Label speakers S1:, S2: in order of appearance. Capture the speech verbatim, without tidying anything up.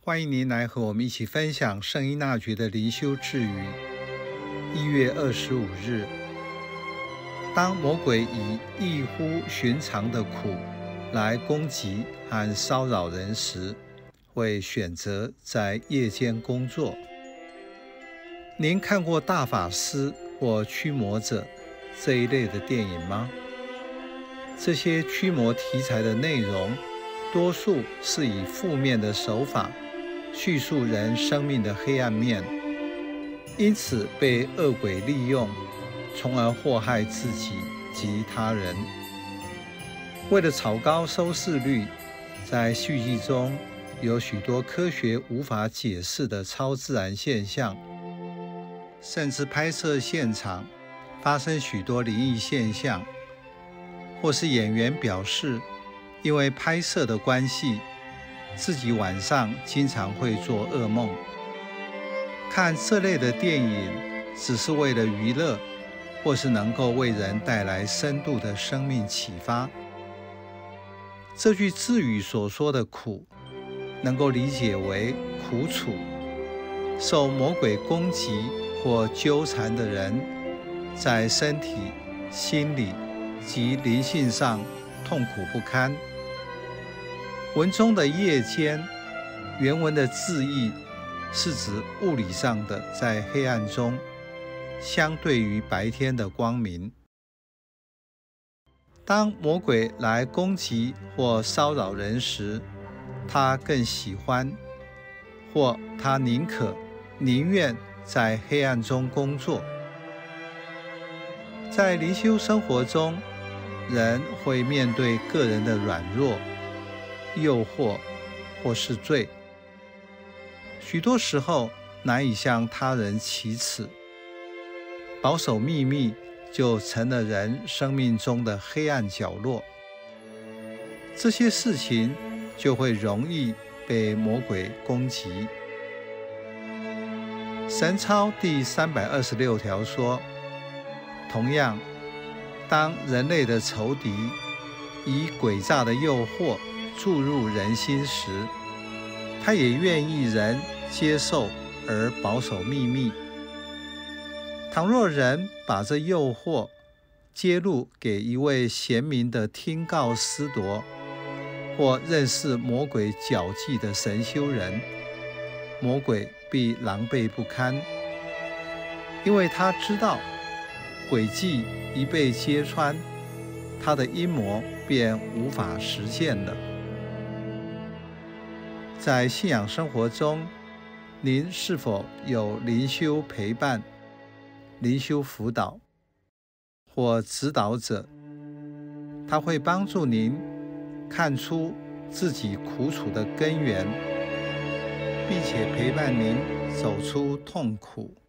S1: 欢迎您来和我们一起分享圣依纳爵的灵修智语。一月二十五日，当魔鬼以异乎寻常的苦来攻击和骚扰人时，会选择在夜间工作。您看过大法师或驱魔者这一类的电影吗？这些驱魔题材的内容多数是以负面的手法叙述人生命的黑暗面，因此被恶鬼利用，从而祸害自己及他人。为了炒高收视率，在续集中有许多科学无法解释的超自然现象，甚至拍摄现场发生许多灵异现象，或是演员表示因为拍摄的关系，自己晚上经常会做噩梦。看这类的电影只是为了娱乐，或是能够为人带来深度的生命启发。这句智语所说的苦，能够理解为苦楚。受魔鬼攻击或纠缠的人，在身体、心理及灵性上痛苦不堪。文中的夜间，原文的字义是指物理上的在黑暗中，相对于白天的光明。当魔鬼来攻击或骚扰人时，他更喜欢，或他宁可、宁愿在黑暗中工作。在灵修生活中，人会面对个人的软弱、诱惑或是罪，许多时候难以向他人启齿，保守秘密就成了人生命中的黑暗角落。这些事情就会容易被魔鬼攻击。神操第三百二十六条说，同样，当人类的仇敌以诡诈的诱惑注入人心时，他也愿意人接受而保守秘密。倘若人把这诱惑揭露给一位贤明的听告司铎，或认识魔鬼狡计的神修人，魔鬼必狼狈不堪，因为他知道诡计一被揭穿，他的阴谋便无法实现了。在信仰生活中，您是否有灵修陪伴、灵修辅导或指导者？他会帮助您看出自己苦楚的根源，并且陪伴您走出痛苦。